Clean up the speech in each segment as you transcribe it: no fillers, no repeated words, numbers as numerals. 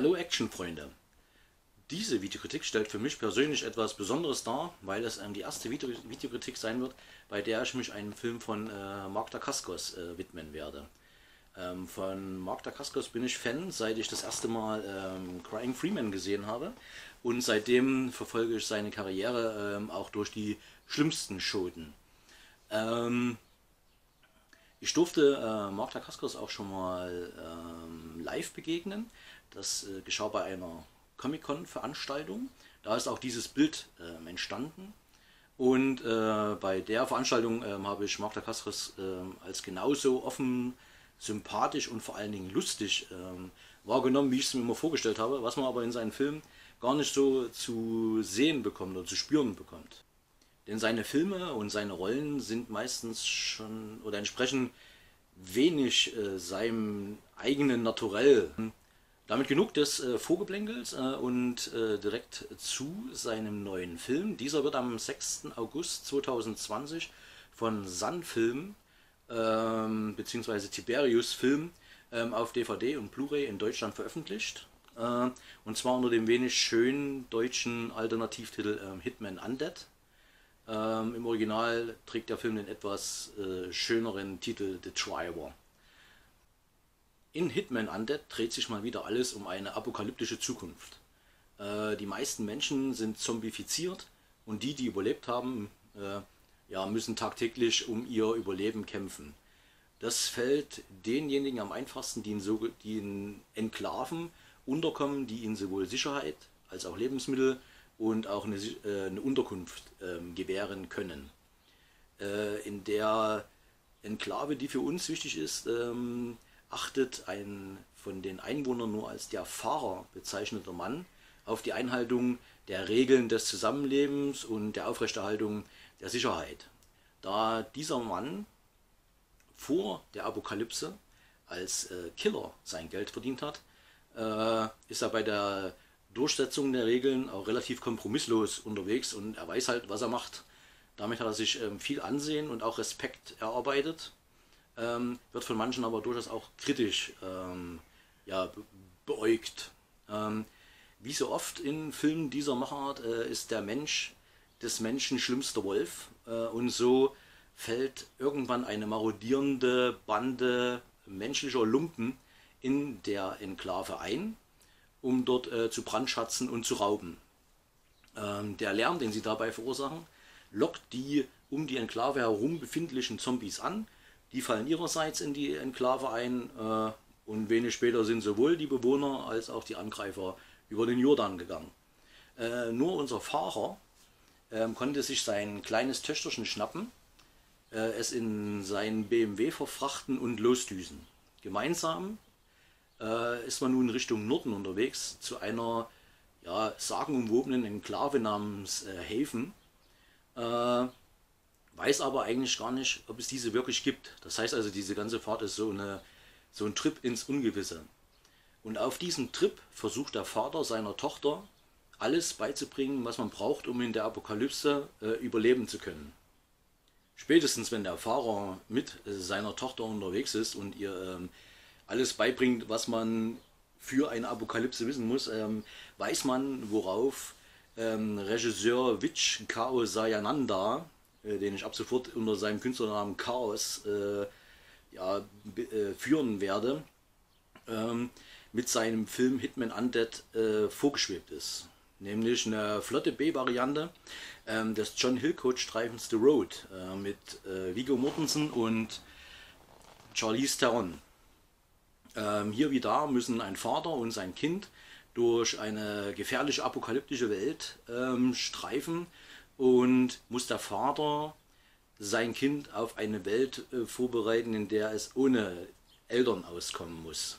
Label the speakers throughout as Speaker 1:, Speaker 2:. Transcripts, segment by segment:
Speaker 1: Hallo Actionfreunde! Diese Videokritik stellt für mich persönlich etwas Besonderes dar, weil es die erste Videokritik sein wird, bei der ich mich einem Film von Mark Dacascos widmen werde. Von Mark Dacascos bin ich Fan, seit ich das erste Mal Crying Freeman gesehen habe, und seitdem verfolge ich seine Karriere auch durch die schlimmsten Schoten. Ich durfte Mark Dacascos auch schon mal live begegnen. Das geschah bei einer Comic-Con-Veranstaltung. Da ist auch dieses Bild entstanden. Und bei der Veranstaltung habe ich Mark Dacascos als genauso offen, sympathisch und vor allen Dingen lustig wahrgenommen, wie ich es mir immer vorgestellt habe, was man aber in seinen Filmen gar nicht so zu sehen bekommt oder zu spüren bekommt. Denn seine Filme und seine Rollen sind meistens schon oder entsprechen wenig seinem eigenen Naturell. Damit genug des Vorgeblänkels und direkt zu seinem neuen Film. Dieser wird am 6. August 2020 von Sun Film bzw. Tiberius Film auf DVD und Blu-ray in Deutschland veröffentlicht. Und zwar unter dem wenig schönen deutschen Alternativtitel Hitman Undead. Im Original trägt der Film den etwas schöneren Titel The Driver. In Hitman Undead dreht sich mal wieder alles um eine apokalyptische Zukunft. Die meisten Menschen sind zombifiziert und die überlebt haben, müssen tagtäglich um ihr Überleben kämpfen. Das fällt denjenigen am einfachsten, die in Enklaven unterkommen, die ihnen sowohl Sicherheit als auch Lebensmittel und auch eine Unterkunft gewähren können. In der Enklave, die für uns wichtig ist, achtet ein von den Einwohnern nur als der Fahrer bezeichneter Mann auf die Einhaltung der Regeln des Zusammenlebens und der Aufrechterhaltung der Sicherheit. Da dieser Mann vor der Apokalypse als Killer sein Geld verdient hat, ist er bei der Durchsetzung der Regeln auch relativ kompromisslos unterwegs und er weiß halt, was er macht. Damit hat er sich viel Ansehen und auch Respekt erarbeitet, wird von manchen aber durchaus auch kritisch beäugt. Wie so oft in Filmen dieser Machart ist der Mensch des Menschen schlimmster Wolf und so fällt irgendwann eine marodierende Bande menschlicher Lumpen in der Enklave ein, um dort zu brandschatzen und zu rauben. Der Lärm, den sie dabei verursachen, lockt die um die Enklave herum befindlichen Zombies an. Die fallen ihrerseits in die Enklave ein und wenig später sind sowohl die Bewohner als auch die Angreifer über den Jordan gegangen. Nur unser Fahrer konnte sich sein kleines Töchterchen schnappen, es in seinen BMW verfrachten und losdüsen. Gemeinsam ist man nun Richtung Norden unterwegs zu einer sagenumwobenen Enklave namens Haven. Weiß aber eigentlich gar nicht, ob es diese wirklich gibt. Das heißt also, diese ganze Fahrt ist so ein Trip ins Ungewisse. Und auf diesem Trip versucht der Vater seiner Tochter alles beizubringen, was man braucht, um in der Apokalypse überleben zu können. Spätestens wenn der Fahrer mit seiner Tochter unterwegs ist und ihr alles beibringt, was man für eine Apokalypse wissen muss, weiß man, worauf Regisseur Vich Kao Sayananda, den ich ab sofort unter seinem Künstlernamen Chaos führen werde, mit seinem Film Hitman Undead vorgeschwebt ist. Nämlich eine flotte B-Variante des John Hillcoat-Streifens The Road mit Viggo Mortensen und Charlize Theron. Hier wie da müssen ein Vater und sein Kind durch eine gefährliche apokalyptische Welt streifen und muss der Vater sein Kind auf eine Welt vorbereiten, in der es ohne Eltern auskommen muss.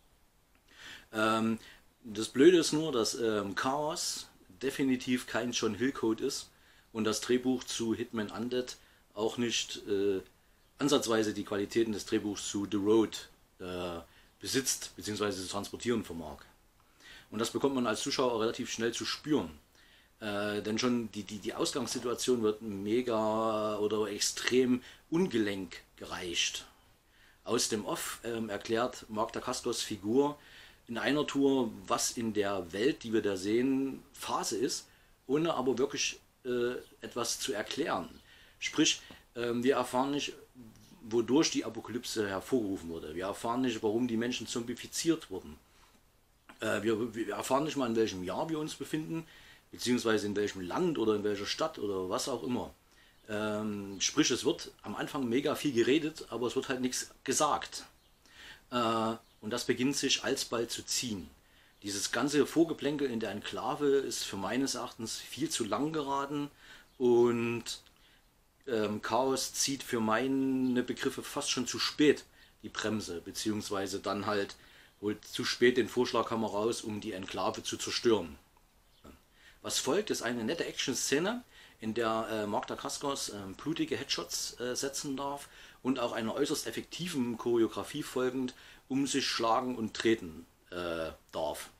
Speaker 1: Das Blöde ist nur, dass Chaos definitiv kein John Hillcoat ist und das Drehbuch zu Hitman Undead auch nicht ansatzweise die Qualitäten des Drehbuchs zu The Road besitzt bzw. zu transportieren vermag. Und das bekommt man als Zuschauer relativ schnell zu spüren. Denn schon die Ausgangssituation wird mega oder extrem ungelenk gereicht. Aus dem Off erklärt Mark Dacascos Figur in einer Tour, was in der Welt, die wir da sehen, Phase ist, ohne aber wirklich etwas zu erklären. Sprich, wir erfahren nicht, wodurch die Apokalypse hervorgerufen wurde. Wir erfahren nicht, warum die Menschen zombifiziert wurden. Wir erfahren nicht mal, in welchem Jahr wir uns befinden, beziehungsweise in welchem Land oder in welcher Stadt oder was auch immer. Sprich, es wird am Anfang mega viel geredet, aber es wird halt nichts gesagt. Und das beginnt sich alsbald zu ziehen. Dieses ganze Vorgeplänkel in der Enklave ist für meines Erachtens viel zu lang geraten und Chaos zieht für meine Begriffe fast schon zu spät die Bremse, beziehungsweise dann halt holt zu spät den Vorschlaghammer raus, um die Enklave zu zerstören. Was folgt, ist eine nette Action-Szene, in der Mark Dacascos blutige Headshots setzen darf und auch einer äußerst effektiven Choreografie folgend um sich schlagen und treten darf.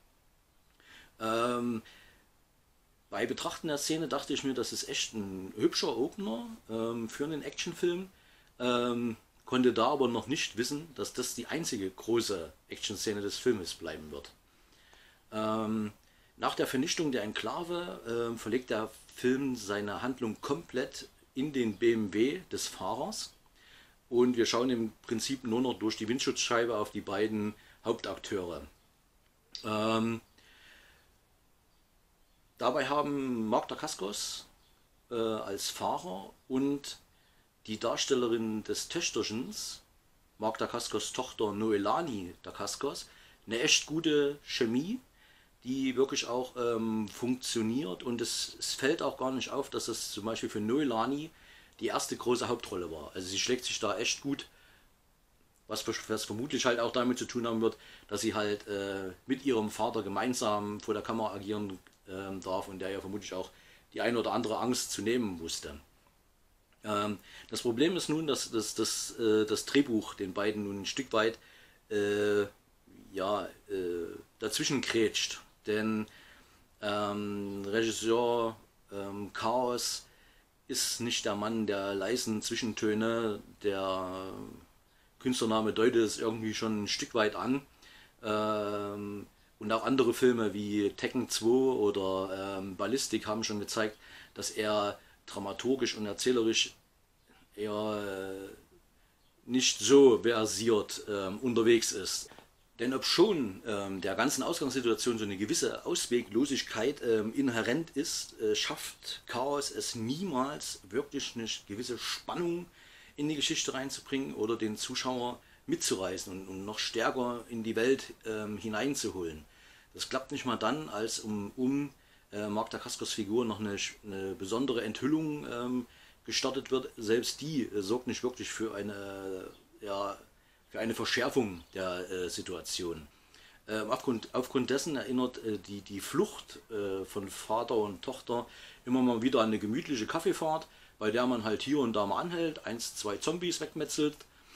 Speaker 1: Bei Betrachten der Szene dachte ich mir, das ist echt ein hübscher Opener für einen Actionfilm. Konnte da aber noch nicht wissen, dass das die einzige große Action-Szene des Filmes bleiben wird. Nach der Vernichtung der Enklave verlegt der Film seine Handlung komplett in den BMW des Fahrers und wir schauen im Prinzip nur noch durch die Windschutzscheibe auf die beiden Hauptakteure. Dabei haben Mark Dacascos als Fahrer und die Darstellerin des Töchterchens, Mark Dacascos Tochter Noelani Dacascos, eine echt gute Chemie, die wirklich auch funktioniert und es fällt auch gar nicht auf, dass es zum Beispiel für Noelani die erste große Hauptrolle war. Also sie schlägt sich da echt gut, was vermutlich halt auch damit zu tun haben wird, dass sie halt mit ihrem Vater gemeinsam vor der Kamera agieren darf und der ja vermutlich auch die eine oder andere Angst zu nehmen wusste. Das Problem ist nun, dass das Drehbuch den beiden nun ein Stück weit dazwischen grätscht. Denn Regisseur Chaos ist nicht der Mann der leisen Zwischentöne. Der Künstlername deutet es irgendwie schon ein Stück weit an. Und auch andere Filme wie Tekken 2 oder Ballistic haben schon gezeigt, dass er dramaturgisch und erzählerisch eher nicht so versiert unterwegs ist. Denn obschon der ganzen Ausgangssituation so eine gewisse Ausweglosigkeit inhärent ist, schafft Chaos es niemals wirklich eine gewisse Spannung in die Geschichte reinzubringen oder den Zuschauer mitzureißen und noch stärker in die Welt hineinzuholen. Das klappt nicht mal dann, als um Mark Dacascos Figur noch eine besondere Enthüllung gestartet wird. Selbst die sorgt nicht wirklich für eine Verschärfung der Situation. Aufgrund dessen erinnert die Flucht von Vater und Tochter immer mal wieder an eine gemütliche Kaffeefahrt, bei der man halt hier und da mal anhält, 1, 2 Zombies wegmetzelt.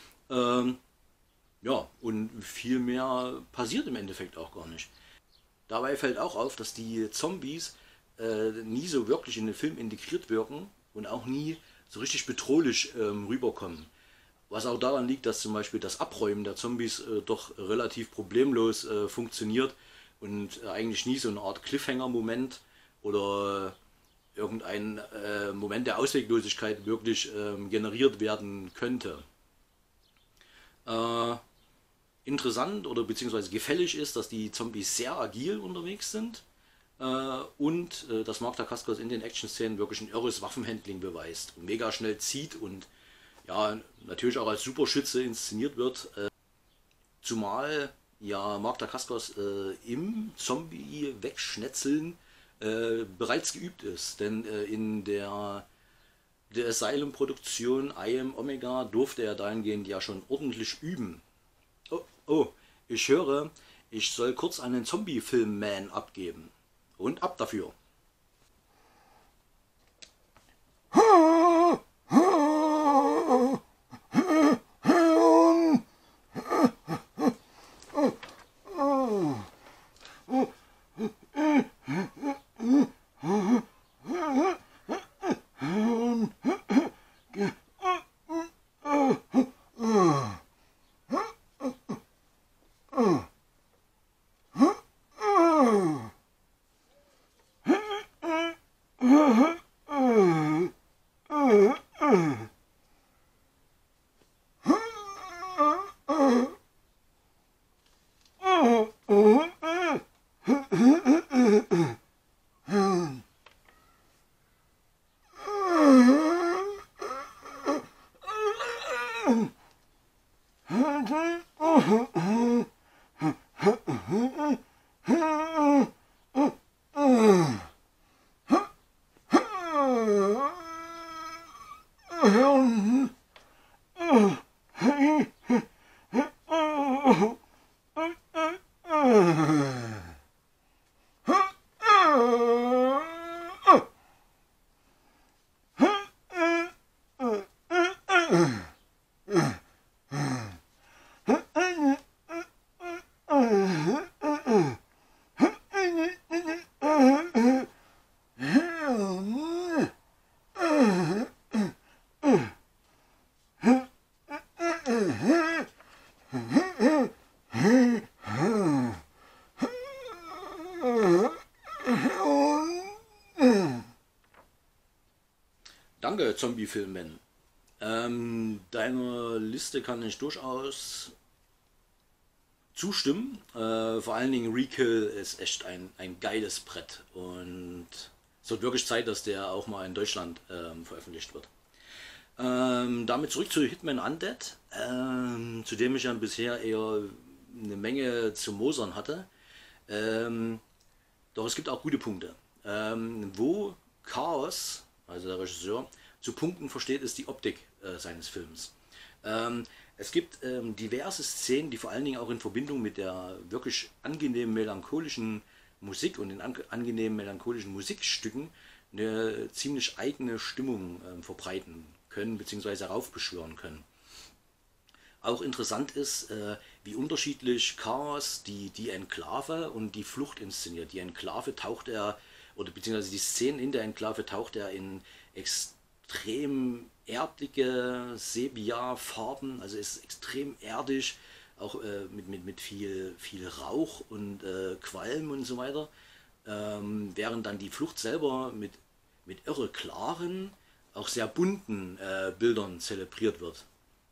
Speaker 1: Und viel mehr passiert im Endeffekt auch gar nicht. Dabei fällt auch auf, dass die Zombies nie so wirklich in den Film integriert wirken und auch nie so richtig bedrohlich rüberkommen. Was auch daran liegt, dass zum Beispiel das Abräumen der Zombies doch relativ problemlos funktioniert und eigentlich nie so eine Art Cliffhanger-Moment oder irgendein Moment der Ausweglosigkeit wirklich generiert werden könnte. Interessant oder beziehungsweise gefällig ist, dass die Zombies sehr agil unterwegs sind und dass Mark Dacascos in den Action-Szenen wirklich ein irres Waffenhandling beweist und mega schnell zieht und ja, natürlich auch als Superschütze inszeniert wird, zumal ja Mark Dacascos im Zombie-Wegschnetzeln bereits geübt ist, denn in der Asylum-Produktion I Am Omega durfte er dahingehend ja schon ordentlich üben. Oh, ich höre, ich soll kurz einen Zombie-Film-Man abgeben. Und ab dafür. Danke, Zombie-Filmen. Deiner Liste kann ich durchaus zustimmen. Vor allen Dingen Rekill ist echt ein geiles Brett. Und es wird wirklich Zeit, dass der auch mal in Deutschland veröffentlicht wird. Damit zurück zu Hitman Undead, zu dem ich ja bisher eher eine Menge zu mosern hatte. Doch es gibt auch gute Punkte. Wo Chaos, also der Regisseur, zu punkten versteht, ist die Optik seines Films. Es gibt diverse Szenen, die vor allen Dingen auch in Verbindung mit der wirklich angenehmen melancholischen Musik und den angenehmen melancholischen Musikstücken eine ziemlich eigene Stimmung verbreiten können bzw. heraufbeschwören können. Auch interessant ist, wie unterschiedlich Chaos die Enklave und die Flucht inszeniert. Die Enklave taucht er, oder beziehungsweise die Szenen in der Enklave taucht er in extrem erdliche Sepia-Farben, also ist extrem erdisch, auch mit viel Rauch und Qualm und so weiter. Während dann die Flucht selber mit irre klaren, auch sehr bunten Bildern zelebriert wird.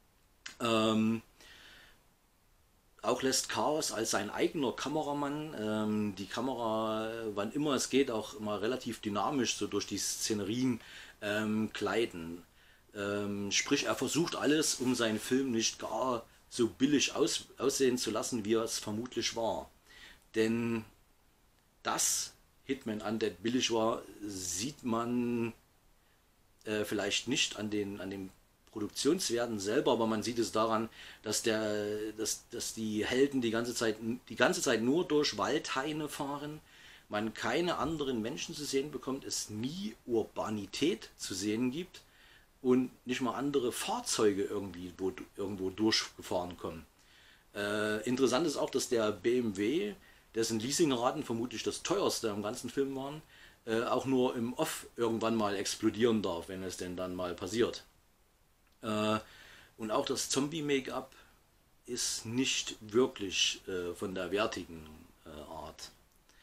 Speaker 1: Auch lässt Chaos als sein eigener Kameramann die Kamera, wann immer es geht, auch immer relativ dynamisch so durch die Szenerien gleiten. Sprich, er versucht alles, um seinen Film nicht gar so billig aussehen zu lassen, wie er es vermutlich war. Denn dass Hitman Undead billig war, sieht man vielleicht nicht an den Produktionswerten selber, aber man sieht es daran, dass die Helden die ganze Zeit nur durch Waldhaine fahren, man keine anderen Menschen zu sehen bekommt, es nie Urbanität zu sehen gibt und nicht mal andere Fahrzeuge irgendwo durchgefahren kommen. Interessant ist auch, dass der BMW, dessen Leasingraten vermutlich das teuerste im ganzen Film waren, auch nur im Off irgendwann mal explodieren darf, wenn es denn dann mal passiert. Und auch das Zombie-Make-up ist nicht wirklich von der wertigen Art.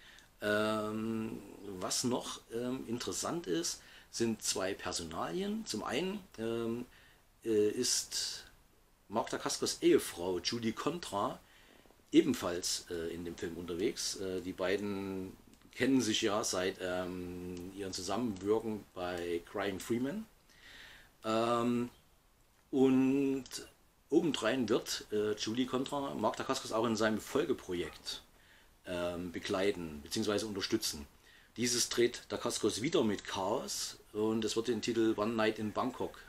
Speaker 1: Was noch interessant ist, sind zwei Personalien. Zum einen ist Mark Dacascos Ehefrau Judy Contra ebenfalls in dem Film unterwegs. Die beiden kennen sich ja seit ihrem Zusammenwirken bei Crying Freeman. Und obendrein wird Judy Contra Mark Dacascos auch in seinem Folgeprojekt begleiten bzw. unterstützen. Dieses dreht Dacascos wieder mit Chaos und es wird den Titel One Night in Bangkok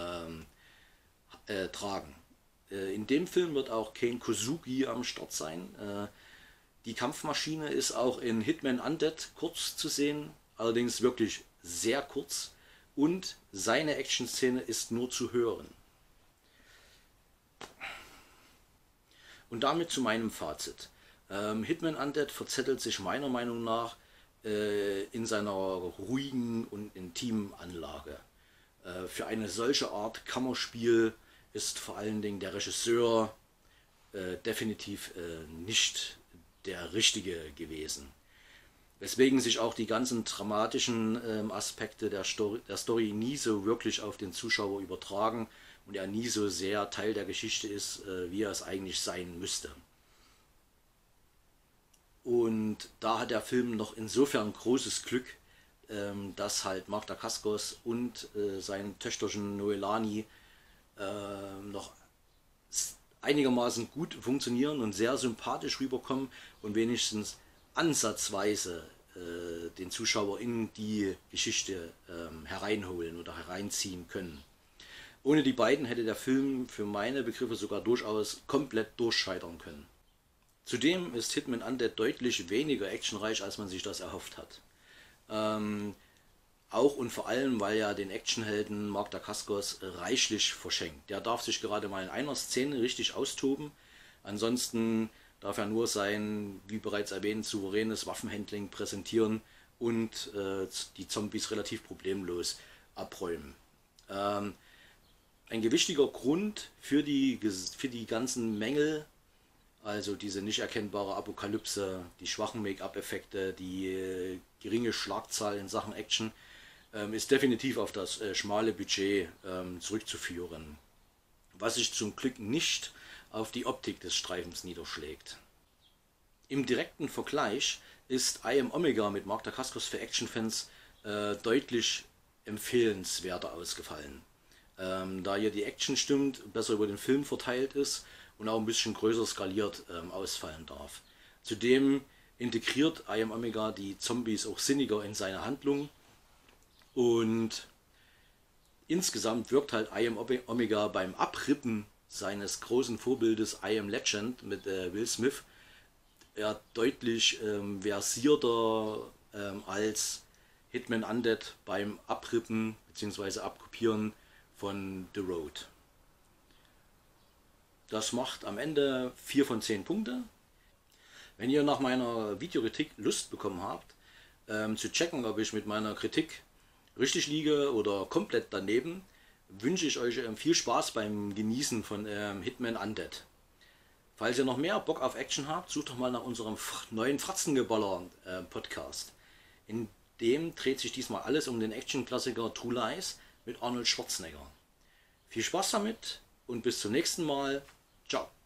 Speaker 1: tragen. In dem Film wird auch Kane Kosugi am Start sein. Die Kampfmaschine ist auch in Hitman Undead kurz zu sehen, allerdings wirklich sehr kurz, und seine Action-Szene ist nur zu hören. Und damit zu meinem Fazit. Hitman Undead verzettelt sich meiner Meinung nach in seiner ruhigen und intimen Anlage. Für eine solche Art Kammerspiel ist vor allen Dingen der Regisseur definitiv nicht der Richtige gewesen. Weswegen sich auch die ganzen dramatischen Aspekte der Story nie so wirklich auf den Zuschauer übertragen und er nie so sehr Teil der Geschichte ist, wie er es eigentlich sein müsste. Und da hat der Film noch insofern großes Glück, dass halt Mark Dacascos und sein Töchterchen Noelani noch einigermaßen gut funktionieren und sehr sympathisch rüberkommen und wenigstens ansatzweise den Zuschauer in die Geschichte hereinholen oder hereinziehen können. Ohne die beiden hätte der Film für meine Begriffe sogar durchaus komplett durchscheitern können. Zudem ist Hitman Undead deutlich weniger actionreich, als man sich das erhofft hat. Auch und vor allem, weil ja den Actionhelden Mark Dacascos reichlich verschenkt. Der darf sich gerade mal in einer Szene richtig austoben. Ansonsten darf er nur sein, wie bereits erwähnt, souveränes Waffenhandling präsentieren und die Zombies relativ problemlos abräumen. Ein gewichtiger Grund für die ganzen Mängel, also diese nicht erkennbare Apokalypse, die schwachen Make-up-Effekte, die geringe Schlagzahl in Sachen Action, ist definitiv auf das schmale Budget zurückzuführen. Was sich zum Glück nicht auf die Optik des Streifens niederschlägt. Im direkten Vergleich ist I Am Omega mit Mark Dacascos für Actionfans deutlich empfehlenswerter ausgefallen. Da hier die Action stimmt, besser über den Film verteilt ist und auch ein bisschen größer skaliert ausfallen darf. Zudem integriert I Am Omega die Zombies auch sinniger in seine Handlung und insgesamt wirkt halt I Am Omega beim Abrippen seines großen Vorbildes I Am Legend mit Will Smith ja deutlich versierter als Hitman Undead beim Abrippen bzw. Abkopieren von The Road. Das macht am Ende 4 von 10 Punkte. Wenn ihr nach meiner Videokritik Lust bekommen habt, zu checken, ob ich mit meiner Kritik richtig liege oder komplett daneben, wünsche ich euch viel Spaß beim Genießen von Hitman Undead. Falls ihr noch mehr Bock auf Action habt, sucht doch mal nach unserem neuen Fratzengeballer Podcast. In dem dreht sich diesmal alles um den Action-Klassiker True Lies mit Arnold Schwarzenegger. Viel Spaß damit und bis zum nächsten Mal. Ciao.